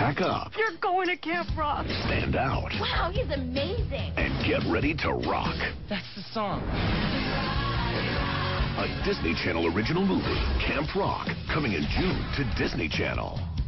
crack up. You're going to Camp Rock. Stand out. Wow, he's amazing. And get ready to rock. That's the song. A Disney Channel original movie, Camp Rock, coming in June to Disney Channel.